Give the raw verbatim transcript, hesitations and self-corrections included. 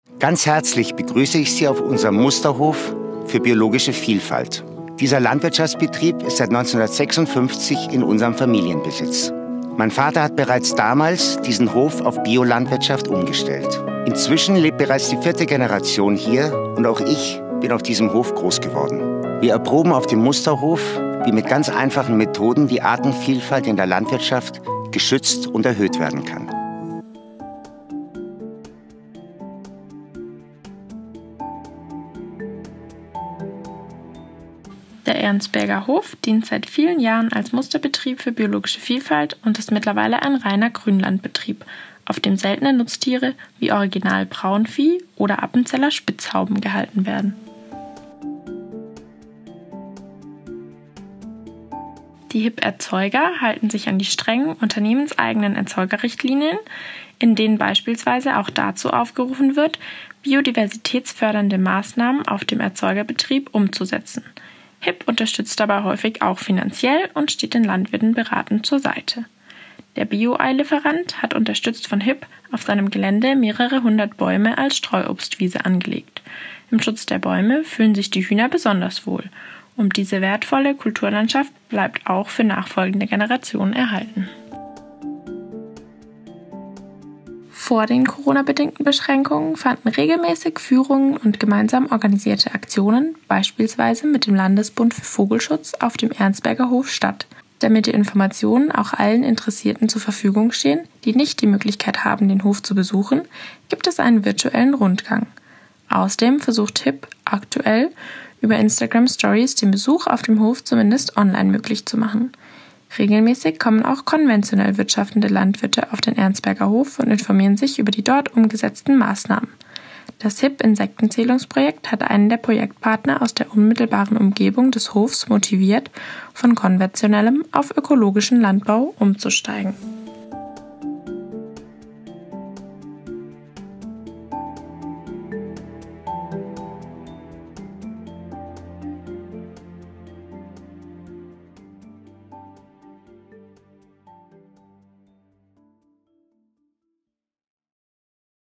Ganz herzlich begrüße ich Sie auf unserem Musterhof für biologische Vielfalt. Dieser Landwirtschaftsbetrieb ist seit neunzehnhundertsechsundfünfzig in unserem Familienbesitz. Mein Vater hat bereits damals diesen Hof auf Biolandwirtschaft umgestellt. Inzwischen lebt bereits die vierte Generation hier und auch ich bin auf diesem Hof groß geworden. Wir erproben auf dem Musterhof, wie mit ganz einfachen Methoden die Artenvielfalt in der Landwirtschaft geschützt und erhöht werden kann. Der Ernstberger Hof dient seit vielen Jahren als Musterbetrieb für biologische Vielfalt und ist mittlerweile ein reiner Grünlandbetrieb, auf dem seltene Nutztiere wie Original Braunvieh oder Appenzeller Spitzhauben gehalten werden. Die H I P-Erzeuger halten sich an die strengen unternehmenseigenen Erzeugerrichtlinien, in denen beispielsweise auch dazu aufgerufen wird, biodiversitätsfördernde Maßnahmen auf dem Erzeugerbetrieb umzusetzen. H I P unterstützt dabei häufig auch finanziell und steht den Landwirten beratend zur Seite. Der Bio-Ei-Lieferant hat unterstützt von H I P auf seinem Gelände mehrere hundert Bäume als Streuobstwiese angelegt. Im Schutz der Bäume fühlen sich die Hühner besonders wohl. Und diese wertvolle Kulturlandschaft bleibt auch für nachfolgende Generationen erhalten. Vor den Corona-bedingten Beschränkungen fanden regelmäßig Führungen und gemeinsam organisierte Aktionen, beispielsweise mit dem Landesbund für Vogelschutz, auf dem Ernstberger Hof statt. Damit die Informationen auch allen Interessierten zur Verfügung stehen, die nicht die Möglichkeit haben, den Hof zu besuchen, gibt es einen virtuellen Rundgang. Außerdem versucht H I P aktuell, über Instagram Stories den Besuch auf dem Hof zumindest online möglich zu machen. Regelmäßig kommen auch konventionell wirtschaftende Landwirte auf den Ernstberger Hof und informieren sich über die dort umgesetzten Maßnahmen. Das H I P-Insektenzählungsprojekt hat einen der Projektpartner aus der unmittelbaren Umgebung des Hofs motiviert, von konventionellem auf ökologischen Landbau umzusteigen.